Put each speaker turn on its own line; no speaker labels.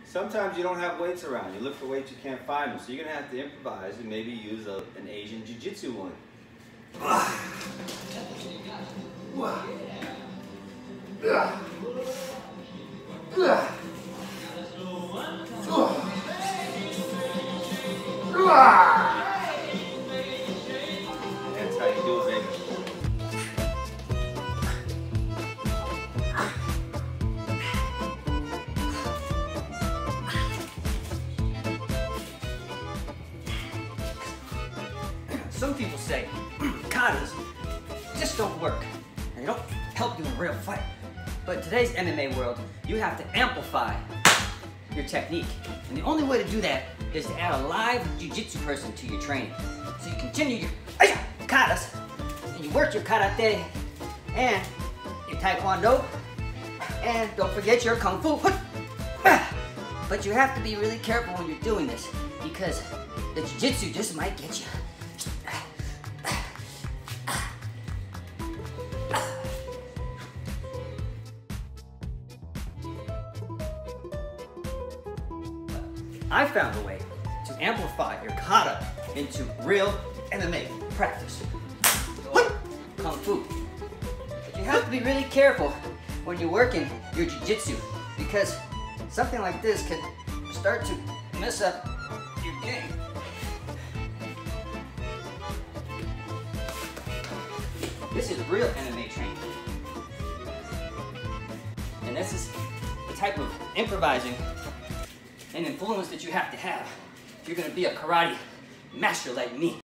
Sometimes you don't have weights around. You look for weights, you can't find them. So you're going to have to improvise and maybe use an Asian jiu-jitsu one. That's how you do it, baby.
Some people say katas just don't work and they don't help you in a real fight. But in today's MMA world, you have to amplify your technique. And the only way to do that is to add a live jiu-jitsu person to your training. So you continue your katas, and you work your karate and your taekwondo, and don't forget your kung fu. But you have to be really careful when you're doing this because the jiu-jitsu just might get you. I found a way to amplify your kata into real MMA practice. Kung Fu. But you have to be really careful when you're working your jiu-jitsu because something like this can start to mess up your game. This is real MMA training. And this is the type of improvising and influence that you have to have if you're going to be a karate master like me.